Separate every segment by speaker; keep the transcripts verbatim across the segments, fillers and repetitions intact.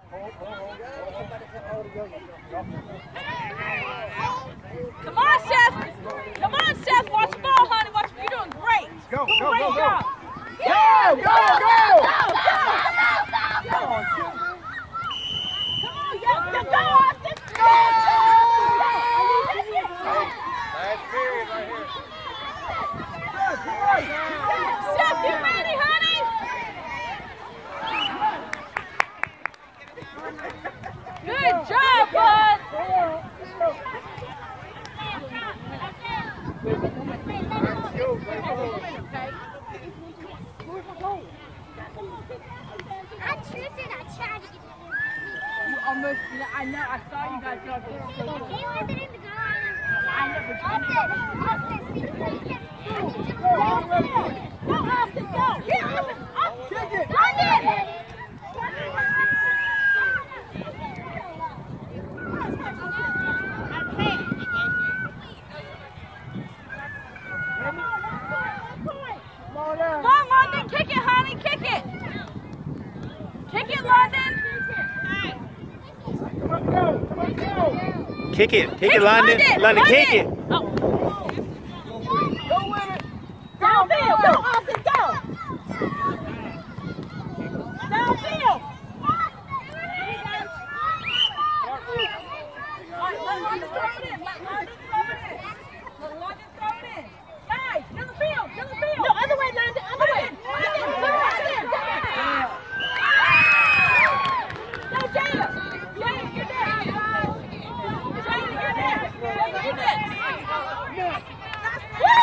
Speaker 1: Come on, Seth. Come on, Seth. Watch the ball, honey. Watch. You're doing great.
Speaker 2: Go,
Speaker 1: great
Speaker 2: go, go, go.
Speaker 1: Job.
Speaker 2: Go, go, go.
Speaker 1: Come on, yeah, go, Austin. Go.
Speaker 2: Last period right here.
Speaker 1: Seth, get ready, honey. Good job, bud.
Speaker 3: I tripped and I tried to get the
Speaker 1: You almost, I know, I saw you guys go there.
Speaker 3: He wasn't in the gun.
Speaker 1: I never
Speaker 3: Austin, Austin, see, you can't.
Speaker 1: Go, Austin, go. Yeah, Austin, Austin.
Speaker 2: Kick it.
Speaker 1: Londyn. Come on, Londyn, kick it, honey, kick it. Kick it, Londyn.
Speaker 2: Come on, go. Come on, go.
Speaker 4: Kick it. Kick it, Londyn. Londyn, kick it.
Speaker 1: Oh.
Speaker 2: Go with it.
Speaker 1: Downfield. Go, Austin, go. Downfield. All right, let Londyn throw it in. Let Londyn throw it in. Let Londyn throw it in. Guys, middle field, middle field. No, other way, Londyn, other way. Londyn, go right there. Go, Jada. Jada, you're there. Jada, you're there. Jada, you're there. Woo!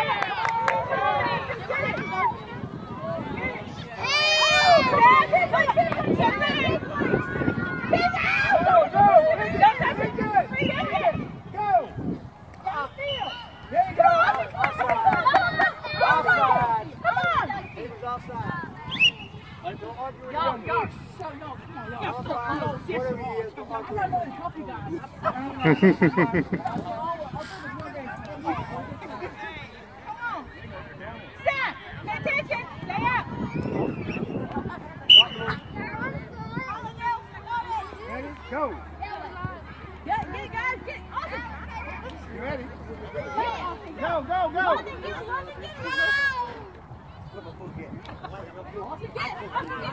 Speaker 2: Go.
Speaker 1: Yeah, yeah, guys, get Austin.
Speaker 2: You ready?
Speaker 1: Austin,
Speaker 2: Go, go, go.
Speaker 1: Austin, get it, Austin, get it. Austin, get it, Austin, get it.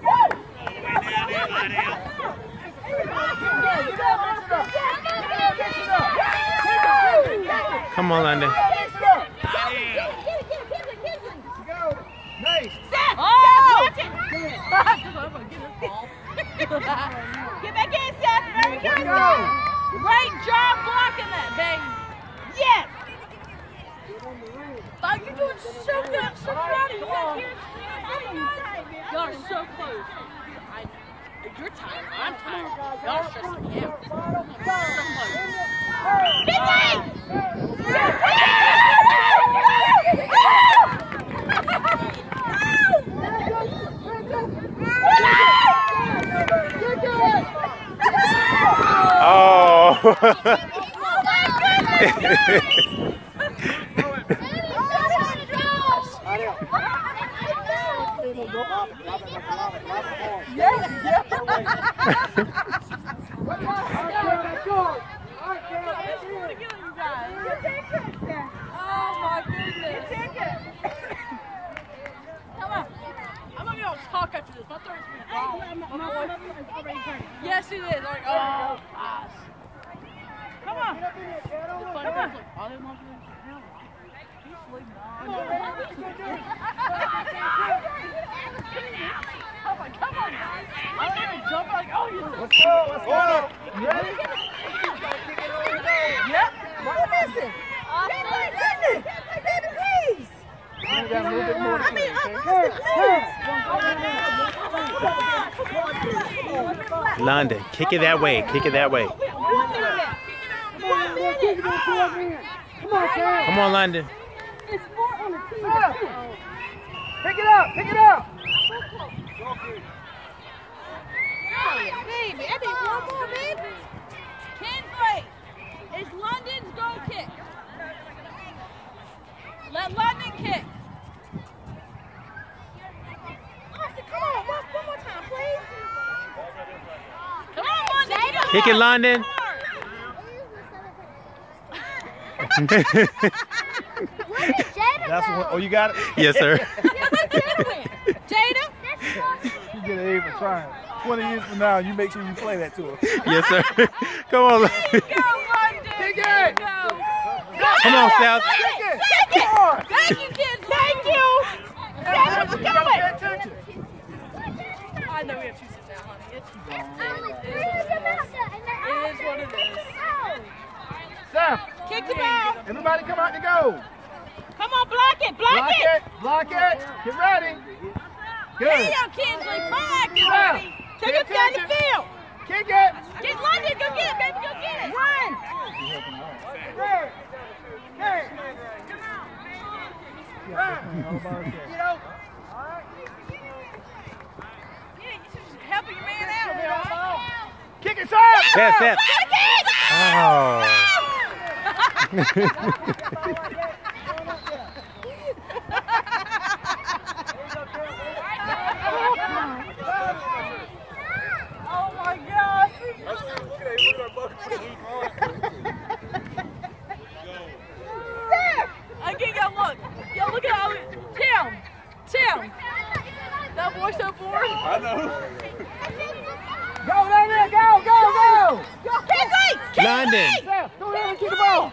Speaker 4: Come on, Londyn.
Speaker 2: Go. Nice.
Speaker 1: Seth! Oh! Get back in, Seth. Very good.
Speaker 2: Go.
Speaker 1: Great job blocking that, baby. Yes. Oh, you're doing so good. I'm so proud of you. Y'all are so close. I, you're tired. I'm tired. Y'all are stressing me out. So close. Finley!
Speaker 4: Oh.
Speaker 1: Oh my goodness. Come on. I'm not going to talk after this. My throat's been gone. Yes, it is. Like, oh, gosh. Come on. Come on. He's sleeping. Come on. Come on, come on, guys. I'm going to jump like, oh, you're so
Speaker 2: Let's go, let's go. You ready?
Speaker 1: Yep. What is it? Baby, please.
Speaker 2: You gotta move it more.
Speaker 1: I mean, please.
Speaker 4: Londyn, kick it that way. Kick it that way.
Speaker 2: Come on, Sam.
Speaker 4: Come on, Londyn.
Speaker 1: It's four on the team.
Speaker 2: Pick it up, pick it up.
Speaker 1: Baby, I need one more, baby. Kinsley, it's Londyn's goal kick. Let Londyn kick. Austin, come on, one, one more time, please.
Speaker 4: Kick it, Londyn.
Speaker 2: That's what. Oh, you got it.
Speaker 4: Yes, sir.
Speaker 1: Jada?
Speaker 2: You get an A for trying. Twenty years from now, you make sure you play that to her.
Speaker 4: Yes, sir. Come on, Londyn.
Speaker 1: Go, Londyn.
Speaker 2: Kick it.
Speaker 1: Go.
Speaker 4: Come on, South.
Speaker 2: Kick it.
Speaker 1: Second.
Speaker 2: Come on.
Speaker 1: Thank you, kids. Thank you. Dad, what you
Speaker 2: You gotta pay
Speaker 1: doing?
Speaker 2: attention.
Speaker 1: I know we have two sets now, honey. It's,
Speaker 3: Only
Speaker 1: it,
Speaker 3: three
Speaker 1: is,
Speaker 3: of them out there, and
Speaker 1: it
Speaker 3: they're
Speaker 1: is what it is.
Speaker 2: Sam,
Speaker 1: Kick the ball.
Speaker 2: everybody come out to go.
Speaker 1: Come on, block it. Block,
Speaker 2: Block
Speaker 1: it.
Speaker 2: it. Block it. Get ready. Good.
Speaker 1: Damn, Kinsley. Proactive,
Speaker 2: Sam,
Speaker 1: baby. Take
Speaker 2: pay
Speaker 1: us down the
Speaker 2: attention.
Speaker 1: field.
Speaker 2: Kick it.
Speaker 1: Get Londyn. Go get it, baby. Go get it. Run.
Speaker 2: Good. Good. Run. You know.
Speaker 1: Yeah, you should help your man out.
Speaker 2: Kick it, Sam.
Speaker 4: Set, set. Oh.
Speaker 1: Oh my gosh. Okay, go look. Yo, look at all Tim. Tim. That boy so bored.
Speaker 2: I know. Go down there. Go, go, go.
Speaker 1: Go, Kinsley.
Speaker 4: Londyn.
Speaker 2: Sam, go ahead and kick the ball.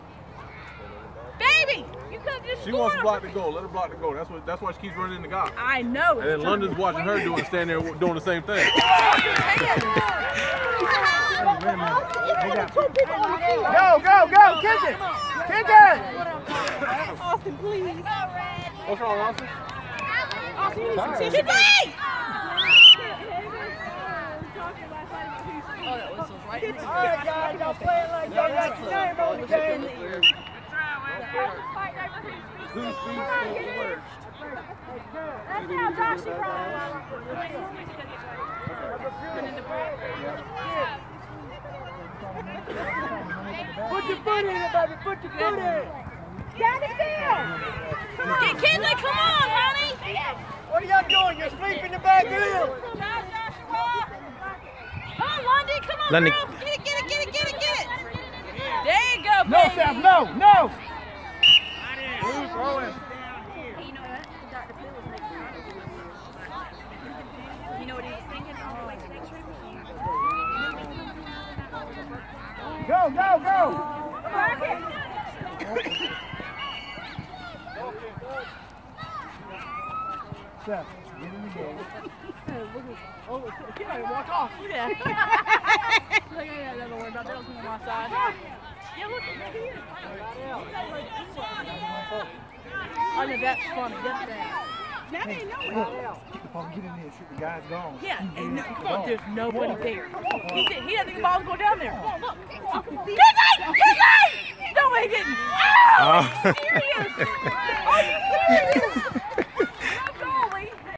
Speaker 1: Baby, you could have just
Speaker 5: She
Speaker 1: scored.
Speaker 5: wants to block the goal. Let her block the goal. That's what. That's why she keeps running in the guy.
Speaker 1: I know.
Speaker 5: And then London's watching her doing, standing there doing the same thing.
Speaker 2: Go, go, go. Kick it. Kick it.
Speaker 1: Austin, please.
Speaker 5: What's wrong, Austin?
Speaker 1: Austin, you need some tissue. Hey! Oh, that whistle's right in the
Speaker 2: All right, guys. Y'all play it like y'all got your name on the game.
Speaker 5: Whose feet goes first?
Speaker 1: That's how Josh is running.
Speaker 2: Put your foot in it, baby. Put your foot in it.
Speaker 1: Got it down. Get Kinsley, come on, honey.
Speaker 2: What are y'all doing? You're sleeping the back in.
Speaker 1: Come on, Londyn, come on,
Speaker 4: Londyn.
Speaker 1: girl. Get it, get it, get it, get it, get it. There you go,
Speaker 2: No,
Speaker 1: baby.
Speaker 2: Sam. No, no.
Speaker 5: Who's throwing?
Speaker 3: You know what? Doctor Phil was making fun of me. You know what he was thinking? Oh, like next trip.
Speaker 2: Go, go, go.
Speaker 1: Back it.
Speaker 2: Sam, get in the game.
Speaker 1: Oh, the kid might walk off. Look at that. Look at that. Never worry about that. On my side. Yeah, look at here. I know that's funny. That's bad. Now they know it.
Speaker 2: Keep the ball, get in there. Shoot, the guy's gone.
Speaker 1: Yeah, and no, come on, there's nobody there. He did, he doesn't think the ball's going down there. Come on, look. Kinsley! Kinsley! Don't make it. Oh, are you serious? Are you serious?